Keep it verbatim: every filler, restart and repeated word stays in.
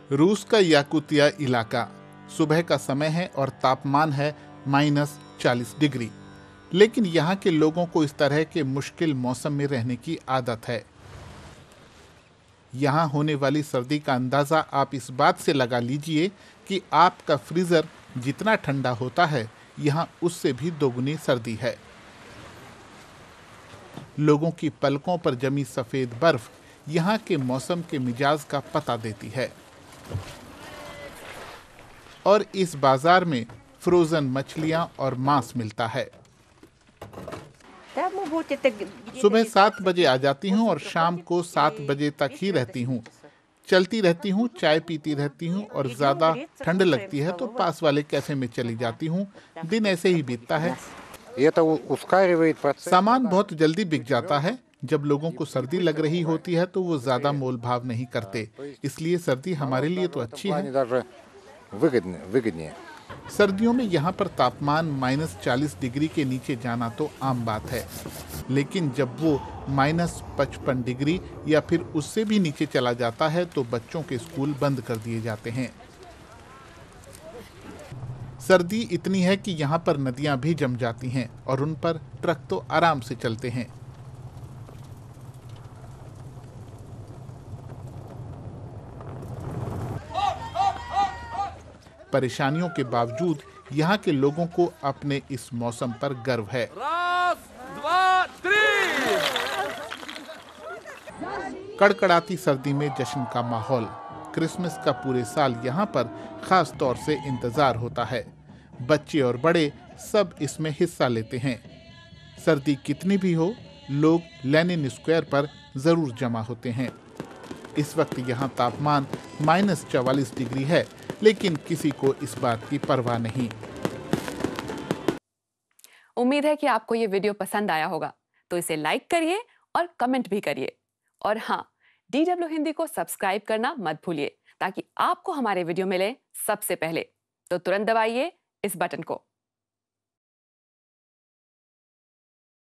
रूस का याकुतिया इलाका, सुबह का समय है और तापमान है माइनस चालीस डिग्री। लेकिन यहाँ के लोगों को इस तरह के मुश्किल मौसम में रहने की आदत है। यहाँ होने वाली सर्दी का अंदाज़ा आप इस बात से लगा लीजिए कि आपका फ्रीज़र जितना ठंडा होता है, यहाँ उससे भी दोगुनी सर्दी है। लोगों की पलकों पर जमी सफ़ेद बर्फ यहाँ के मौसम के मिजाज का पता देती है। और इस बाजार में फ्रोजन मछलियाँ और मांस मिलता है। सुबह सात बजे आ जाती हूँ और शाम को सात बजे तक ही रहती हूँ। चलती रहती हूँ, चाय पीती रहती हूँ और ज़्यादा ठंड लगती है तो पास वाले कैफे में चली जाती हूँ। दिन ऐसे ही बीतता है। सामान बहुत जल्दी बिक जाता है। जब लोगों को सर्दी लग रही होती है तो वो ज़्यादा मोल भाव नहीं करते, इसलिए सर्दी हमारे लिए तो अच्छी है। सर्दियों में यहाँ पर तापमान माइनस चालीस डिग्री के नीचे जाना तो आम बात है, लेकिन जब वो माइनस पचपन डिग्री या फिर उससे भी नीचे चला जाता है तो बच्चों के स्कूल बंद कर दिए जाते हैं। सर्दी इतनी है कि यहाँ पर नदियाँ भी जम जाती हैं और उन पर ट्रक तो आराम से चलते हैं। परेशानियों के बावजूद यहाँ के लोगों को अपने इस मौसम पर गर्व है। कड़कड़ाती सर्दी में जश्न का माहौल। क्रिसमस का पूरे साल यहाँ पर खास तौर से इंतजार होता है। बच्चे और बड़े सब इसमें हिस्सा लेते हैं। सर्दी कितनी भी हो, लोग लेनिन स्क्वायर पर जरूर जमा होते हैं। इस वक्त यहाँ तापमान माइनस चवालीस डिग्री है, लेकिन किसी को इस बात की परवाह नहीं। उम्मीद है कि आपको ये वीडियो पसंद आया होगा, तो इसे लाइक करिए और कमेंट भी करिए। और हाँ, डी डब्ल्यू हिंदी को सब्सक्राइब करना मत भूलिए, ताकि आपको हमारे वीडियो मिले सबसे पहले। तो तुरंत दबाइए इस बटन को।